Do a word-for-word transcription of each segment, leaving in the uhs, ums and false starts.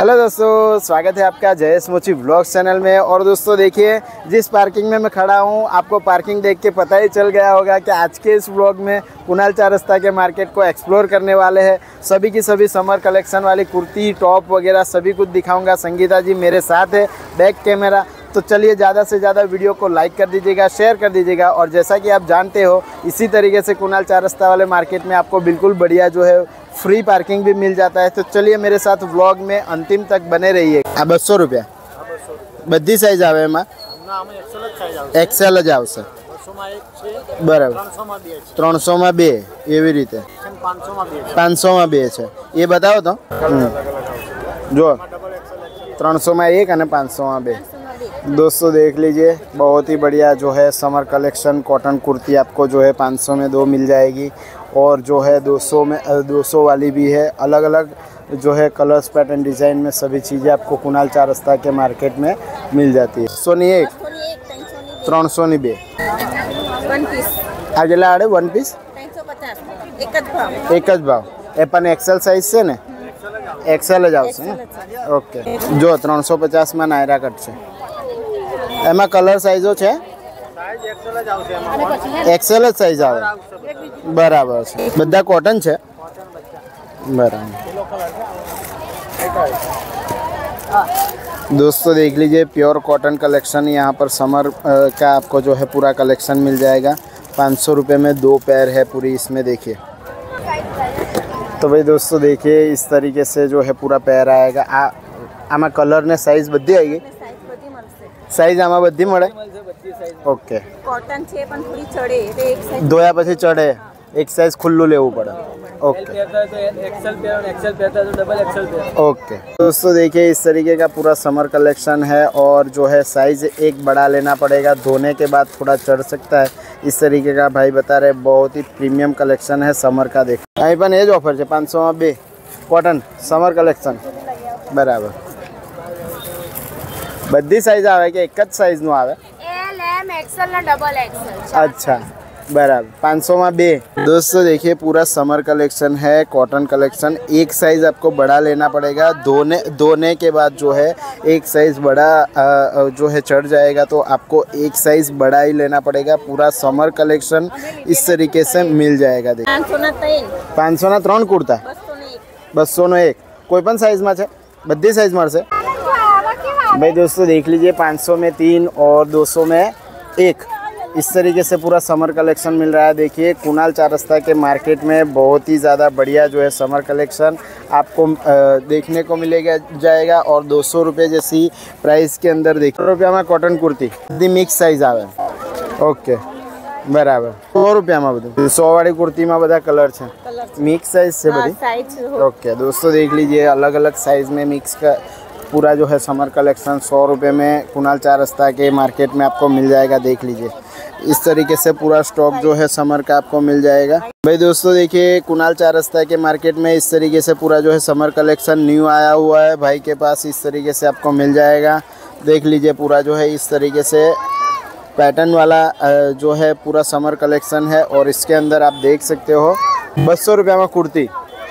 Hello दोस्तों, स्वागत है आपका जयेश मोची व्लॉग्स चैनल में। और दोस्तों देखिए, जिस पार्किंग में मैं खड़ा हूँ, आपको पार्किंग देख के पता ही चल गया होगा कि आज के इस व्लॉग में कुणाल चार रास्ता के मार्केट को एक्सप्लोर करने वाले हैं। सभी की सभी समर कलेक्शन वाली कुर्ती, टॉप वगैरह सभी कुछ दिखाऊंगा। संगीता जी मेरे साथ है, बैक कैमरा। तो चलिए ज़्यादा से ज़्यादा वीडियो को लाइक कर दीजिएगा, शेयर कर दीजिएगा। और जैसा कि आप जानते हो, इसी तरीके से कुणाल चार रास्ता वाले मार्केट में आपको बिल्कुल बढ़िया जो है फ्री पार्किंग भी मिल जाता है। तो चलिए मेरे साथ व्लॉग में अंतिम तक बने रहिए। आ बसो रुपया बधी साइज आवे एम एक्सेल ज आवशे बराबर त्रण सौ में बे एवी रीते पांच सौ में बे छे ये बताओ तो जो त्रण सौ में एक और पांच सौ में बे। दोस्तों देख लीजिए, बहुत ही बढ़िया जो है समर कलेक्शन कॉटन कुर्ती आपको जो है पाँच सौ में दो मिल जाएगी। और जो है दो सौ में दो सौ वाली भी है। अलग अलग जो है कलर्स, पैटर्न, डिज़ाइन में सभी चीज़ें आपको कुणाल चार रास्ता के मार्केट में मिल जाती है। सोनी एक त्रण सौ नी बे आगे आड़े वन पीस एक ज भाव ए पण एक्सेल साइज से ने एक्सेल ज आवशे। ओके, जो त्रण सौ पचास में नायरा कट है एम कलर साइजो है एक्सेल ज साइज आवे बराबर है। बधा कॉटन है बराबर। दोस्तों देख लीजिए, प्योर कॉटन कलेक्शन यहाँ पर समर का आपको जो है पूरा कलेक्शन मिल जाएगा। पाँच सौ रुपये में दो पैर है पूरी इसमें, देखिए। तो भाई दोस्तों देखिए, इस तरीके से जो है पूरा पैर आएगा। आ आमा कलर ने साइज बधी आएगी साइज आमा बधी मळे। ओके, कॉटन छे पण थोड़ी चढ़े तो एक साइज धोया પછી चढ़े एक साइज खुल्लू लेવું પડે। ओके, एक्सेल पे और एक्सेल पे तो डबल एक्सेल पे। ओके दोस्तों देखिए, इस तरीके का पूरा समर कलेक्शन है। और जो है साइज एक बड़ा लेना पड़ेगा, धोने के बाद थोड़ा चढ़ सकता है। इस तरीके का भाई बता रहे, बहुत ही प्रीमियम कलेक्शन है समर का। देख અહીં પણ એ જ ऑफर है पाँच सौ में बे कॉटन समर कलेक्शन बराबर। बधी साइज आवे कि एक ज साइज नु आवे? एल एम एक्सेल ना डबल एक्सेल। अच्छा बराबर, पाँच सौ में बे। दोस्तों देखिए, पूरा समर कलेक्शन है, कॉटन कलेक्शन। एक साइज आपको बड़ा लेना पड़ेगा, धोने धोने के बाद जो है एक साइज बड़ा आ, जो है चढ़ जाएगा, तो आपको एक साइज बड़ा ही लेना पड़ेगा। पूरा समर कलेक्शन इस तरीके से मिल जाएगा। देखिए, पाँच सौ ना त्रण कुर्ता बसो नो एक कोईपण साइज में है, बधी साइज मळशे भाई। दोस्तों देख लीजिए, पाँच सौ में तीन और दो सौ में एक, इस तरीके से पूरा समर कलेक्शन मिल रहा है। देखिए, कुणाल चार रास्ता के मार्केट में बहुत ही ज़्यादा बढ़िया जो है समर कलेक्शन आपको देखने को मिलेगा जाएगा। और दो सौ रुपये जैसी प्राइस के अंदर देखिए, रुपया में कॉटन कुर्ती बधी मिक्स साइज आवे। ओके बराबर, सौ रुपया में बधु सौ वाली कुर्ती में बधा कलर है, मिक्स साइज से बधी। ओके दोस्तों देख लीजिए, अलग अलग साइज में मिक्स का पूरा जो है समर कलेक्शन सौ रुपये में कुणाल चार रास्ता के मार्केट में आपको मिल जाएगा। देख लीजिए, इस तरीके से पूरा स्टॉक जो है समर का आपको मिल जाएगा। भाई दोस्तों देखिए, कुणाल चार रास्ता के मार्केट में इस तरीके से पूरा जो है समर कलेक्शन न्यू आया हुआ है भाई के पास। इस तरीके से आपको मिल जाएगा। देख लीजिए, पूरा जो है इस तरीके से पैटर्न वाला जो है पूरा समर कलेक्शन है। और इसके अंदर आप देख सकते हो बसो रुपया में कुर्ती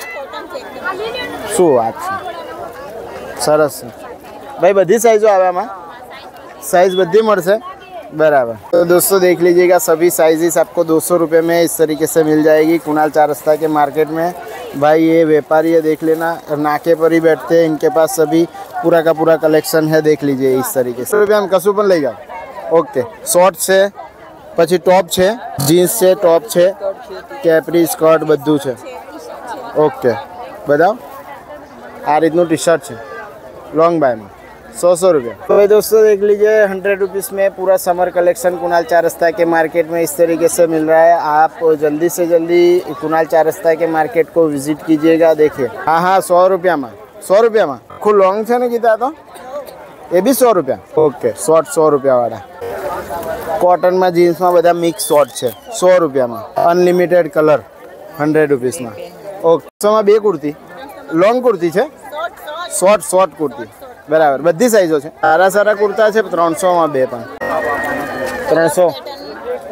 शू बात सरस भाई। बधी साइजो आवे आमा साइज बधी मळशे बराबर। तो दोस्तों देख लीजिएगा, सभी साइजेस आपको दो सौ रुपये में इस तरीके से मिल जाएगी कुणाल चार रास्ता के मार्केट में। भाई ये व्यापारी है, देख लेना, नाके पर ही बैठते हैं, इनके पास सभी पूरा का पूरा कलेक्शन है। देख लीजिए इस तरीके से रुपया में कसू पण लई जाओ। ओके, शॉर्ट है, पछी टॉप है, जीन्स है, टॉप है, कैपरी, स्कर्ट बधु है। ओके बताओ, आ रीतनु टी शर्ट है लॉन्ग बाय में सौ सौ रुपये। तो भाई दोस्तों देख लीजिए, हंड्रेड रुपीज़ में पूरा समर कलेक्शन कुणाल चार रास्ता के मार्केट में इस तरीके से मिल रहा है। आप जल्दी से जल्दी कुणाल चार रास्ता के मार्केट को विजिट कीजिएगा। देखिए, हाँ हाँ सौ रुपया में सौ रुपया में खूब लॉन्ग है ना गीता, तो ये भी सौ रुपया। ओके, शॉर्ट सौ रुपया वाला कॉटन में जीन्स में बधा मिक्स शॉर्ट है सौ रुपया में। अनलिमिटेड कलर हंड्रेड रुपीज़ में। ओके, सौ में बे कुर्ती लॉन्ग कुर्ती है, शॉर्ट शॉर्ट कुर्ती बराबर। बधी साइजो है, सारा सारा कुर्ता है त्रण सौ में बे पण त्रण सौ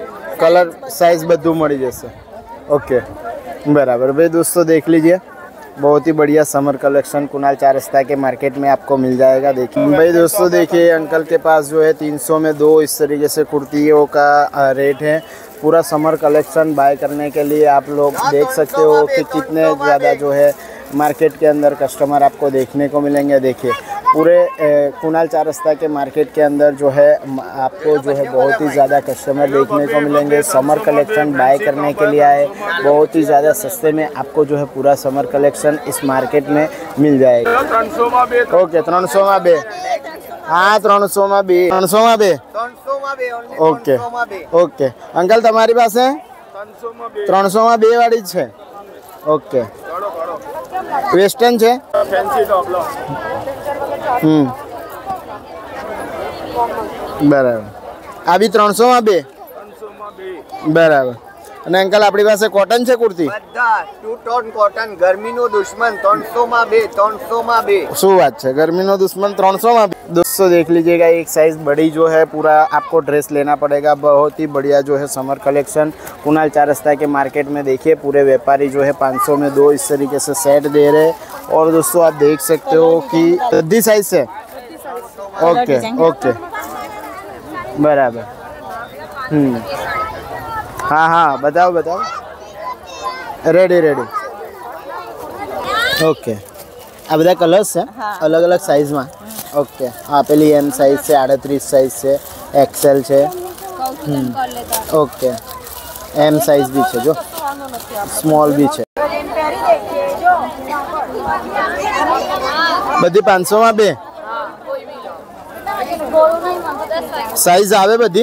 कलर साइज बधु मळी जशे। ओके बराबर। भाई दोस्तों देख लीजिए, बहुत ही बढ़िया समर कलेक्शन कुणाल चार रास्ता के मार्केट में आपको मिल जाएगा। देखिए भाई दोस्तों, देखिए अंकल के पास जो है तीन सौ में दो इस तरीके से कुर्तियों का रेट है। पूरा समर कलेक्शन बाय करने के लिए आप लोग देख सकते हो कि कितने ज़्यादा जो है मार्केट के अंदर कस्टमर आपको देखने को मिलेंगे। देखिए पूरे कुणाल चार रास्ता के मार्केट के अंदर जो है आपको जो है बहुत ही ज़्यादा कस्टमर देखने को मिलेंगे। समर कलेक्शन बाय करने के लिए आए, बहुत ही ज़्यादा सस्ते में आपको जो है पूरा समर कलेक्शन इस मार्केट में मिल जाएगा। ओके ત્રણ સો માં બે, हाँ ત્રણ સો માં બે, ત્રણ સો માં બે, ઓકે ઓકે અંકલ તમારી પાસે ત્રણ સો માં બે વાળી જ છે। ઓકે વેસ્ટર્ન છે, હમ બરાબર। આ બી ત્રણ સો માં બે, બરાબર। અને અંકલ આપણી પાસે કોટન છે કુર્તી? બધા ટુ ટોન કોટન, ગરમીનો દુશ્મન ત્રણ સો માં બે, ત્રણ સો માં બે। શું વાત છે, ગરમીનો दुश्मन ત્રણ સો માં બે। दोस्तों देख लीजिएगा, एक साइज बड़ी जो है पूरा आपको ड्रेस लेना पड़ेगा। बहुत ही बढ़िया जो है समर कलेक्शन कुणाल चार रास्ता के मार्केट में। देखिए पूरे व्यापारी जो है पाँच सौ में दो इस तरीके से सेट दे रहे हैं। और दोस्तों आप देख सकते हो कि दी साइज से, ओके ओके बराबर। हम्म हाँ हाँ बताओ बताओ, रेडी रेडी ओके। आ બધા કલર્સ છે અલગ અલગ સાઇઝમાં? ઓકે આ પેલી એમ સાઇઝ છે, આડત્રીસ સાઇઝ છે, એક્સેલ છે, ઓકે એમ સાઇઝ બી છે, જો સ્મોલ બી છે। બધી પાંચસો માં બે સાઇઝ આવે બધી?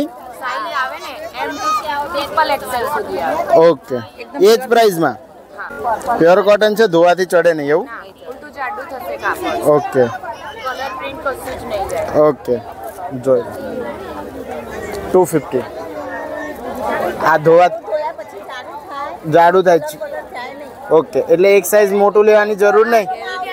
ઓકે એ જ પ્રાઇસમાં? પ્યોર કોટન છે, ધોવાથી ચડે નહીં એવું? ઓકે ઓકે જોઈ ટુ ફિફ્ટી। આ ધોવા જાડું થાય છે, ઓકે એટલે એક સાઇઝ મોટું લેવાની જરૂર નહીં?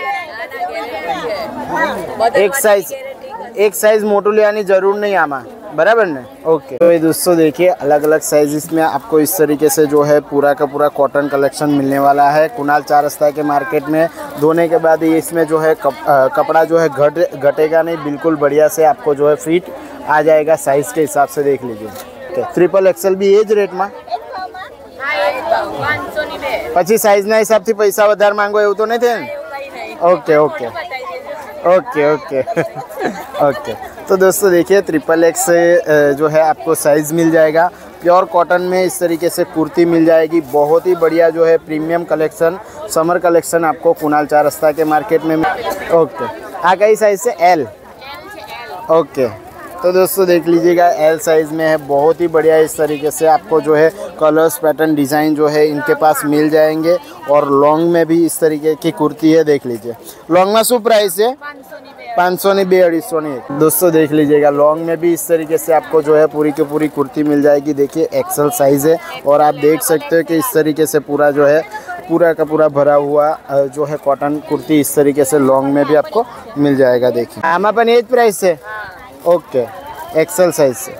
एक साइज एक साइज मोटू लेने जरूर नहीं आमा, बराबर ने? ओके तो ये दोस्तों देखिए अलग अलग साइजेस में आपको इस तरीके से जो है पूरा का पूरा कॉटन कलेक्शन मिलने वाला है कुणाल चार रास्ता के मार्केट में। धोने के बाद ये इसमें जो है कप, आ, कपड़ा जो है घट घटेगा नहीं, बिल्कुल बढ़िया से आपको जो है फिट आ जाएगा साइज के हिसाब से। देख लीजिए okay. ट्रिपल एक्सल भी एज रेट में પછી સાઈઝના હિસાબથી પૈસા વધારે માંગો એવું તો નહીં થાય ને? Okay okay okay okay okay तो दोस्तों देखिए ट्रिपल एक्स जो है आपको साइज़ मिल जाएगा। प्योर कॉटन में इस तरीके से कुर्ती मिल जाएगी। बहुत ही बढ़िया जो है प्रीमियम कलेक्शन समर कलेक्शन आपको कुणाल चार रास्ता के मार्केट में। ओके आ गई साइज से एल, ओके तो दोस्तों देख लीजिएगा एल साइज़ में है। बहुत ही बढ़िया इस तरीके से आपको जो है कलर्स पैटर्न डिज़ाइन जो है इनके पास मिल जाएंगे। और लॉन्ग में भी इस तरीके की कुर्ती है, देख लीजिए। लॉन्ग में शू प्राइस है? पाँच सौ नहीं बे अढ़ी सौ नहीं। दोस्तों देख लीजिएगा लॉन्ग में भी इस तरीके से आपको जो है पूरी की पूरी कुर्ती मिल जाएगी। देखिए एक्सल साइज़ है और आप देख सकते हो कि इस तरीके से पूरा जो है पूरा का पूरा भरा हुआ जो है कॉटन कुर्ती इस तरीके से लॉन्ग में भी आपको मिल जाएगा। देखिए आम अपन एज प्राइस है, ओके एक्सल साइज से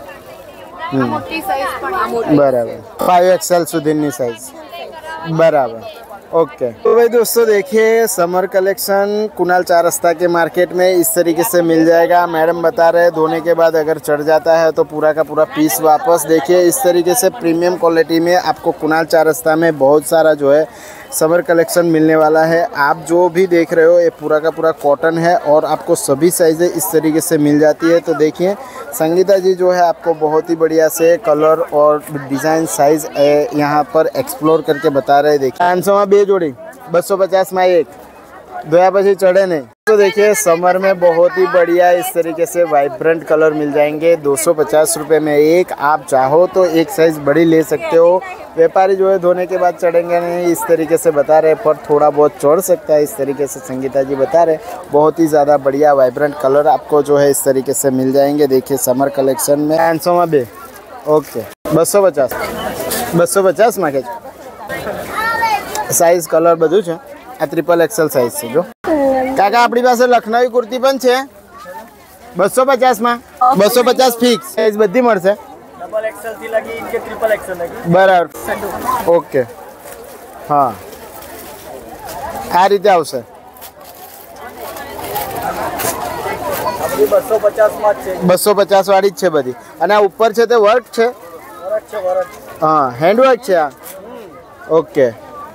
बराबर फाइव एक्सल सुधीनी साइज बराबर ओके। तो भाई दोस्तों देखिए समर कलेक्शन कुणाल चार रास्ता के मार्केट में इस तरीके से मिल जाएगा। मैडम बता रहे हैं धोने के बाद अगर चढ़ जाता है तो पूरा का पूरा पीस वापस। देखिए इस तरीके से प्रीमियम क्वालिटी में आपको कुणाल चार रास्ता में बहुत सारा जो है समर कलेक्शन मिलने वाला है। आप जो भी देख रहे हो ये पूरा का पूरा कॉटन है और आपको सभी साइज़ें इस तरीके से मिल जाती है। तो देखिए संगीता जी जो है आपको बहुत ही बढ़िया से कलर और डिज़ाइन साइज़ यहाँ पर एक्सप्लोर करके बता रहे हैं। देखिए पाँच सौ में बे जोड़ी, बसो पचास में एक, धोया पची चढ़े नहीं। तो देखिए समर में बहुत ही बढ़िया इस तरीके से वाइब्रेंट कलर मिल जाएंगे। दो सौ पचास रुपये में एक, आप चाहो तो एक साइज़ बड़ी ले सकते हो। व्यापारी जो है धोने के बाद चढ़ेंगे नहीं इस तरीके से बता रहे, पर थोड़ा बहुत चढ़ सकता है इस तरीके से संगीता जी बता रहे। बहुत ही ज़्यादा बढ़िया वाइब्रेंट कलर आपको जो है इस तरीके से मिल जाएंगे। देखिए समर कलेक्शन में पाँच सौ में बे, ओके बसो पचास बसो पचास में के साइज कलर બધું છે। આ ટ્રિપલ એક્સેલ સાઇઝ છે। જો કાકા આપણી પાસે લખનવી કુર્તી પણ છે બસો પચાસ માં, બસો પચાસ ફિક્સ સાઇઝ બધી મળશે। ડબલ એક્સેલ થી લગી ઇનકે ટ્રિપલ એક્સેલ લગી બરાબર, ઓકે हाँ આ રીતે આવશે બસો પચાસ માં જ છે બસો પચાસ વાળી જ છે બધી અને આ ઉપર છે તે વર્ક છે વરસ છે વરસ हाँ हैंडवर्क છે આ ओके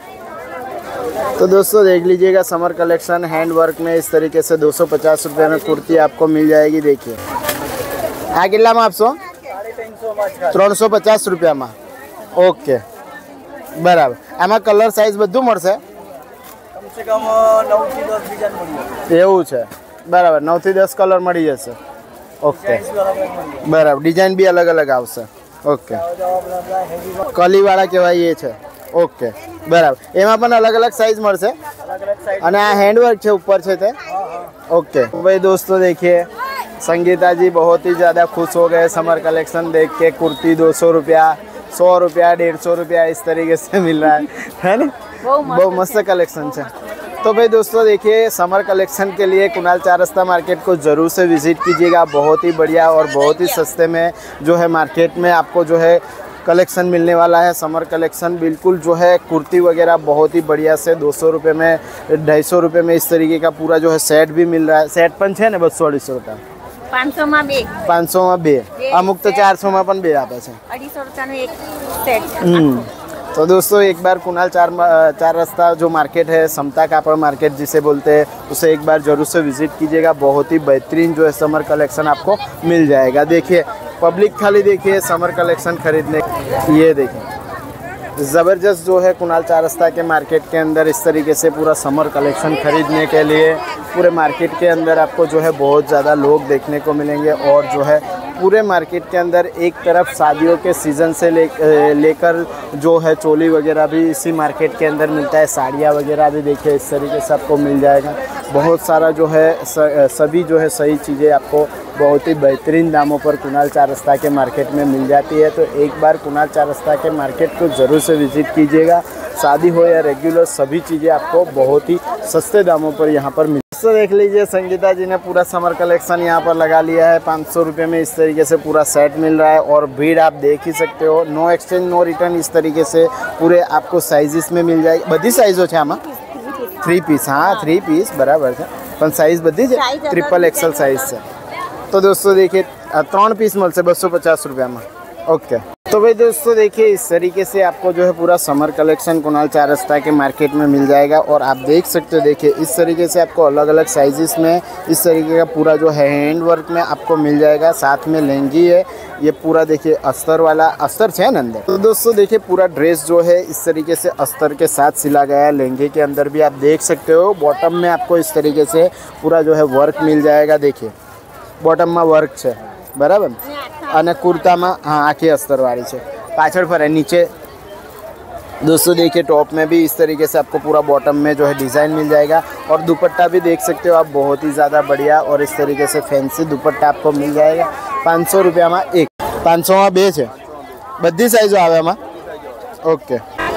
तो दोस्तों देख लीजिएगा समर कलेक्शन हैंड वर्क में इस तरीके से दो सौ पचास रुपये में कुर्ती आपको मिल जाएगी। देखिए आ किला में आपसो त्रण सौ पचास रुपया में ओके बराबर आमा कलर साइज बधु मळशे कम से कम नौ થી દસ ડિઝાઇન મળી જશે એવું છે બરાબર नौ થી દસ કલર મળી જશે ઓકે બરાબર ડિઝાઇન બી અલગ અલગ આવશે ઓકે કલી વાળા કહેવાય એ છે ओके बराबर एम अलग अलग साइज मळशे અને આ हैंडवर्क છે ऊपर છે તે ओके भाई दोस्तों देखिए संगीता जी बहुत ही ज़्यादा खुश हो गए समर कलेक्शन देख के। कुर्ती दो सौ रुपया सौ रुपया डेढ़ सौ रुपया इस तरीके से मिल रहा है है ना बहुत मस्त कलेक्शन है। तो भाई दोस्तों देखिए समर कलेक्शन के लिए कुणाल चार रास्ता मार्केट को ज़रूर से विज़िट कीजिएगा। बहुत ही बढ़िया और बहुत ही सस्ते में जो है मार्केट में आपको जो है कलेक्शन मिलने वाला है। समर कलेक्शन बिल्कुल जो है कुर्ती वगैरह बहुत ही बढ़िया से दो सौ रुपये में ढाई सौ रुपये में इस तरीके का पूरा जो है सेट भी मिल रहा है। सेट पण है ना बसो अढ़ी सौ रुपया पाँच सौ में बे पाँच सौ में बे अमुक तो चार सौ में पण बे आपे छे अढ़ी सौ रुपया एक सेट। हम्म तो दोस्तों एक बार कुणाल चार चार रास्ता जो मार्केट है समता कापड़ मार्केट जिसे बोलते हैं उसे एक बार जरूर से विजिट कीजिएगा। बहुत ही बेहतरीन जो है समर कलेक्शन आपको मिल जाएगा। देखिए पब्लिक खाली देखिए समर कलेक्शन खरीदने ये देखिए ज़बरदस्त जो है कुणाल चार रास्ता के मार्केट के अंदर इस तरीके से पूरा समर कलेक्शन खरीदने के लिए पूरे मार्केट के अंदर आपको जो है बहुत ज़्यादा लोग देखने को मिलेंगे। और जो है पूरे मार्केट के अंदर एक तरफ शादियों के सीज़न से ले लेकर जो है चोली वगैरह भी इसी मार्केट के अंदर मिलता है। साड़ियाँ वगैरह भी देखिए इस तरीके से आपको मिल जाएगा। बहुत सारा जो है सभी जो है सही चीज़ें आपको बहुत ही बेहतरीन दामों पर कुणाल चार रास्ता के मार्केट में मिल जाती है। तो एक बार कुणाल चार रास्ता के मार्केट को ज़रूर से विज़िट कीजिएगा। शादी हो या रेगुलर सभी चीज़ें आपको बहुत ही सस्ते दामों पर यहाँ पर मिल। तो देख लीजिए संगीता जी ने पूरा समर कलेक्शन यहाँ पर लगा लिया है। पाँच सौ रुपये में इस तरीके से पूरा सेट मिल रहा है और भीड़ आप देख ही सकते हो। नो एक्सचेंज नो रिटर्न इस तरीके से पूरे आपको साइजेस में मिल जाएगी। बधी साइजो है आमा थ्री पीस हाँ थ्री पीस बराबर है पण साइज बधी है ट्रिपल एक्सल साइज है। तो दोस्तों देखिए त्रण पीस मळशे बसो पचास रुपया में ओके। तो भाई दोस्तों देखिए इस तरीके से आपको जो है पूरा समर कलेक्शन कुणाल चार रास्ता के मार्केट में मिल जाएगा। और आप देख सकते हो देखिए इस तरीके से आपको अलग अलग साइजेस में इस तरीके का पूरा जो है हैंड वर्क में आपको मिल जाएगा। साथ में लहंगी है ये पूरा देखिए अस्तर वाला अस्तर है ना अंदर। तो दोस्तों देखिए पूरा ड्रेस जो है इस तरीके से अस्तर के साथ सिला गया है। लहंगे के अंदर भी आप देख सकते हो बॉटम में आपको इस तरीके से पूरा जो है वर्क मिल जाएगा। देखिए बॉटम में वर्क है बराबर અને कुर्ता में हाँ आखी अस्तर वाली है पाछड़ पर है नीचे। दोस्तों देखिए टॉप में भी इस तरीके से आपको पूरा बॉटम में जो है डिज़ाइन मिल जाएगा। और दुपट्टा भी देख सकते हो आप बहुत ही ज़्यादा बढ़िया और इस तरीके से फैंसी दुपट्टा आपको मिल जाएगा। पाँच सौ रुपया में एक पाँच सौ में बे है बधी साइजों आवे में ओके।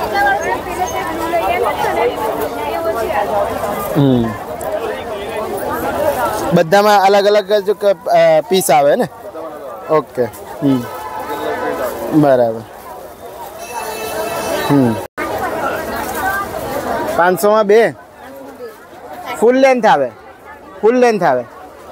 हम्म बधा में अलग अलग जो पीस आवे ने ओके हम्म बराबर हम्म पाँच सौ में बे फूल लेंथ आवे फूल लेंथ आवे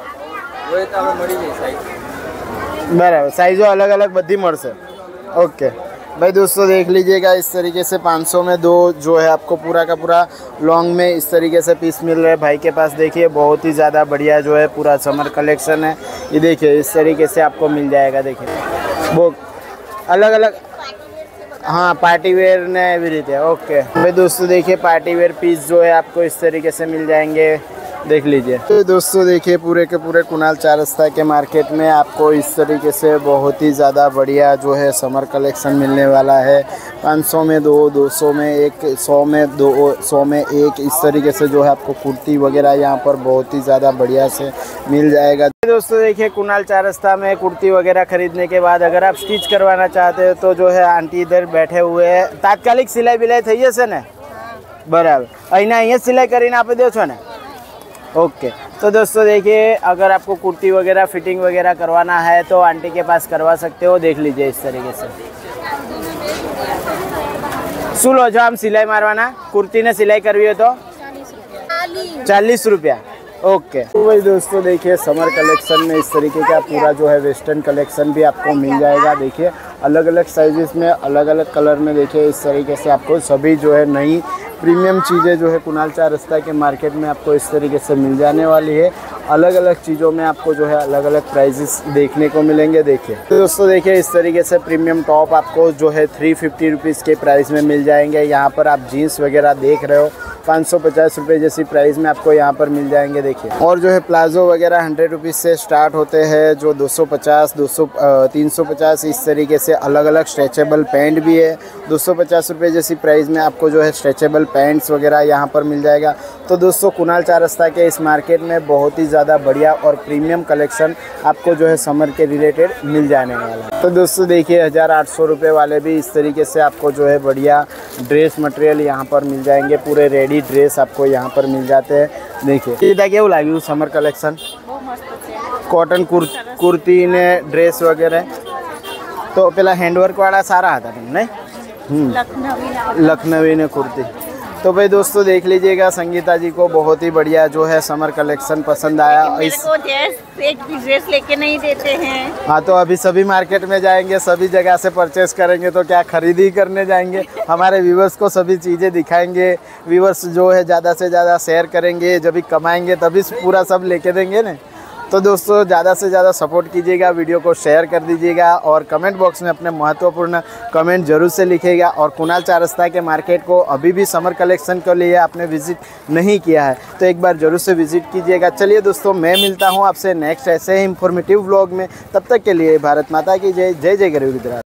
बराबर साइजो अलग अलग बधी मळशे ओके। भाई दोस्तों देख लीजिएगा इस तरीके से पाँच सौ में दो जो है आपको पूरा का पूरा लॉन्ग में इस तरीके से पीस मिल रहा है। भाई के पास देखिए बहुत ही ज़्यादा बढ़िया जो है पूरा समर कलेक्शन है। ये देखिए इस तरीके से आपको मिल जाएगा। देखिए वो अलग अलग हाँ पार्टी वेयर ने भी रीते ओके। भाई दोस्तों देखिए पार्टी वेयर पीस जो है आपको इस तरीके से मिल जाएंगे देख लीजिए। तो दोस्तों देखिए पूरे के पूरे कुणाल चार रास्ता के मार्केट में आपको इस तरीके से बहुत ही ज़्यादा बढ़िया जो है समर कलेक्शन मिलने वाला है। पाँच सौ में दो दो सौ में एक सौ में दो सौ में एक इस तरीके से जो है आपको कुर्ती वगैरह यहाँ पर बहुत ही ज़्यादा बढ़िया से मिल जाएगा। दोस्तों देखिए कुणाल चार रास्ता में कुर्ती वगैरह खरीदने के बाद अगर आप स्टिच करवाना चाहते हो तो जो है आंटी इधर बैठे हुए हैं। तात्कालिक सिलाई बिलाई थी जैसे ने बराबर अहींया अहींया सिलाई करीने आपी दो छो ने ओके। तो दोस्तों देखिए अगर आपको कुर्ती वगैरह फिटिंग वगैरह करवाना है तो आंटी के पास करवा सकते हो। देख लीजिए इस तरीके से शू लो छो आम सिलाई मारवाना कुर्ती ने सिलाई करवी हो तो चालीस चालीस रुपया। ओके तो भाई दोस्तों देखिए समर कलेक्शन में इस तरीके का पूरा जो है वेस्टर्न कलेक्शन भी आपको मिल जाएगा। देखिए अलग अलग साइजेस में अलग अलग कलर में देखिए इस तरीके से आपको सभी जो है नई प्रीमियम चीज़ें जो है कुणाल चार रास्ता के मार्केट में आपको इस तरीके से मिल जाने वाली है। अलग अलग चीज़ों में आपको जो है अलग अलग प्राइजेस देखने को मिलेंगे। देखिए तो दोस्तों देखिए इस तरीके से प्रीमियम टॉप आपको जो है थ्री फिफ्टी रुपीज़ के प्राइस में मिल जाएंगे। यहाँ पर आप जीन्स वगैरह देख रहे हो पाँच सौ पचास रुपये जैसी प्राइस में आपको यहाँ पर मिल जाएंगे। देखिए और जो है प्लाजो वगैरह हंड्रेड रुपीज़ से स्टार्ट होते हैं, जो दो सौ पचास दो सौ तीन सौ पचास इस तरीके से अलग अलग स्ट्रेचेबल पैंट भी है। दो सौ पचास रुपये जैसी प्राइस में आपको जो है स्ट्रेचेबल पैंट्स वगैरह यहाँ पर मिल जाएगा। तो दोस्तों कुणाल चार रास्ता के इस मार्केट में बहुत ही ज़्यादा बढ़िया और प्रीमियम कलेक्शन आपको जो है समर के रिलेटेड मिल जाने वाला है। तो दोस्तों देखिए हज़ार आठ सौ रुपये वाले भी इस तरीके से आपको जो है बढ़िया ड्रेस मटेरियल यहाँ पर मिल जाएंगे। पूरे रेडी ड्रेस आपको यहाँ पर मिल जाते हैं। देखिए सीधा केવું લાગ્યું समर कलेक्शन? બહુ મસ્ત છે। कॉटन कुर्ती ने ड्रेस वगैरह तो पेला हैंडवर्क वाला सारा आता था नहीं? हम्म लखनवी लखनवी ने कुर्ती। तो भाई दोस्तों देख लीजिएगा संगीता जी को बहुत ही बढ़िया जो है समर कलेक्शन पसंद आया। मेरे इस को ड्रेस एक भी ड्रेस लेके नहीं देते हैं। हाँ तो अभी सभी मार्केट में जाएंगे, सभी जगह से परचेस करेंगे तो क्या खरीदी करने जाएंगे। हमारे व्यूवर्स को सभी चीज़ें दिखाएंगे। व्यूवर्स जो है ज़्यादा से ज़्यादा शेयर करेंगे, जब भी कमाएंगे तभी पूरा सब लेके देंगे ना। तो दोस्तों ज़्यादा से ज़्यादा सपोर्ट कीजिएगा, वीडियो को शेयर कर दीजिएगा और कमेंट बॉक्स में अपने महत्वपूर्ण कमेंट जरूर से लिखिएगा। और कुणाल चार रास्ता के मार्केट को अभी भी समर कलेक्शन के लिए आपने विजिट नहीं किया है तो एक बार जरूर से विजिट कीजिएगा। चलिए दोस्तों मैं मिलता हूँ आपसे नेक्स्ट ऐसे ही इंफॉर्मेटिव व्लॉग में। तब तक के लिए भारत माता की जय, जय जय गरीब गुजरात।